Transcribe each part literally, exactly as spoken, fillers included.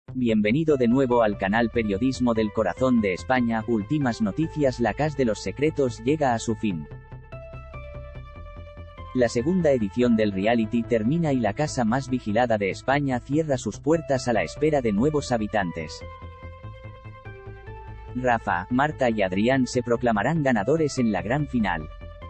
Bienvenido de nuevo al canal Periodismo del Corazón de España. Últimas noticias. La Casa de los Secretos llega a su fin. La segunda edición del reality termina y la casa más vigilada de España cierra sus puertas a la espera de nuevos habitantes. Rafa, Marta y Adrián se proclamarán ganadores en la gran final.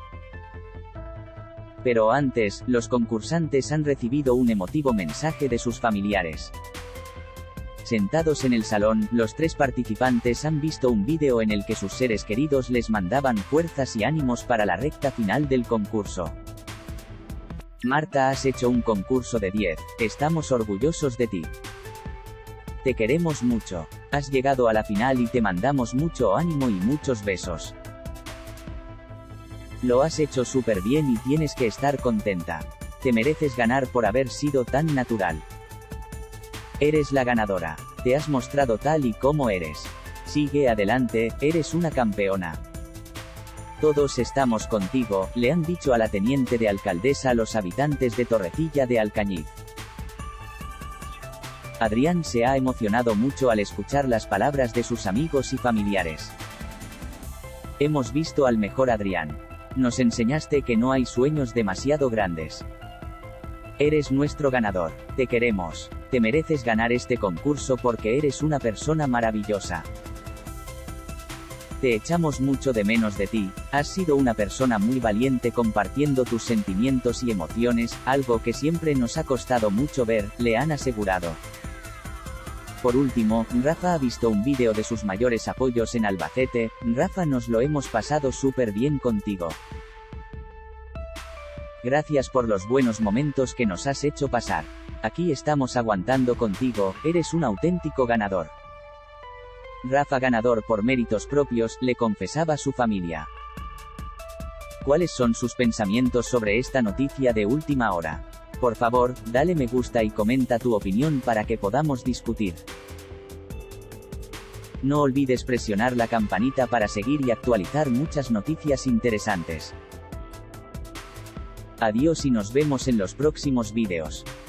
Pero antes, los concursantes han recibido un emotivo mensaje de sus familiares. Sentados en el salón, los tres participantes han visto un vídeo en el que sus seres queridos les mandaban fuerzas y ánimos para la recta final del concurso. Marta, has hecho un concurso de diez, estamos orgullosos de ti. Te queremos mucho. Has llegado a la final y te mandamos mucho ánimo y muchos besos. Lo has hecho súper bien y tienes que estar contenta. Te mereces ganar por haber sido tan natural. Eres la ganadora. Te has mostrado tal y como eres. Sigue adelante, eres una campeona. Todos estamos contigo, le han dicho a la teniente de alcaldesa a los habitantes de Torrecilla de Alcañiz. Adrián se ha emocionado mucho al escuchar las palabras de sus amigos y familiares. Hemos visto al mejor Adrián. Nos enseñaste que no hay sueños demasiado grandes. Eres nuestro ganador. Te queremos. Te mereces ganar este concurso porque eres una persona maravillosa. Te echamos mucho de menos de ti, has sido una persona muy valiente compartiendo tus sentimientos y emociones, algo que siempre nos ha costado mucho ver, le han asegurado. Por último, Rafa ha visto un vídeo de sus mayores apoyos en Albacete. Rafa, nos lo hemos pasado súper bien contigo. Gracias por los buenos momentos que nos has hecho pasar. Aquí estamos aguantando contigo, eres un auténtico ganador. Rafa, ganador por méritos propios, le confesaba a su familia. ¿Cuáles son sus pensamientos sobre esta noticia de última hora? Por favor, dale me gusta y comenta tu opinión para que podamos discutir. No olvides presionar la campanita para seguir y actualizar muchas noticias interesantes. Adiós y nos vemos en los próximos vídeos.